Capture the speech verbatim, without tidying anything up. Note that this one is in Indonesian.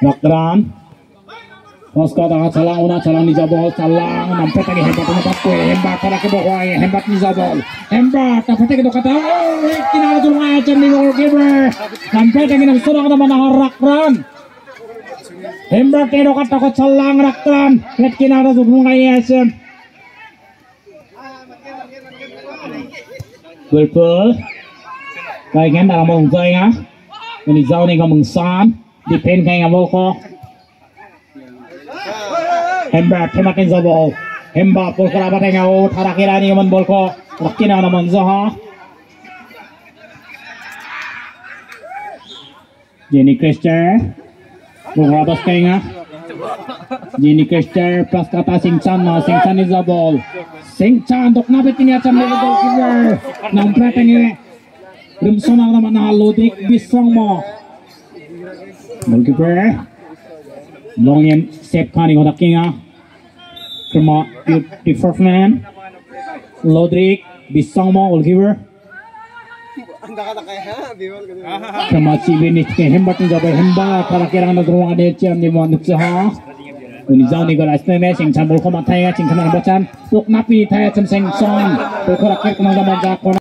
Rakran Oscar dah salang una salang ni jabol salang nampak lagi hebat nampak kue hebat pada ke bawah hebat ni jabol hebat nampak lagi tu kata kena ada tulung aja ni goalkeeper nampak lagi nampak sudah kata mana Rakran hebat ni tu kata kau salang Rakran lihat kena ada tulung aja goalkeeper kaya kan dalam mengzai ngah ini jauh ni kau mengsan defend kaya ngah kau Hembat hemakin zabol hembat bol kerabat yang ngau tarakira ni kaman bol ko rakina naman zaha Jenny Christian bol kerabat kaya Jenny Christian pas kata Singchan na Singchan ni zabol Singchan dok napit ni acan ni goalkeeper nampret ni rimsonang naman na Lodik bisong mo goalkeeper long yan save kani ko dakinga Kema di fourth man Lodrik bisang mo goalkeeper Kema Civinit ke hembat ni jabai hembat para kirang na ruang ada jam ni mo nutsaha Uni jauh ni golas ni sing chambol ko matay sing kana bacan puk napi tay cham sing song ko rakir ko na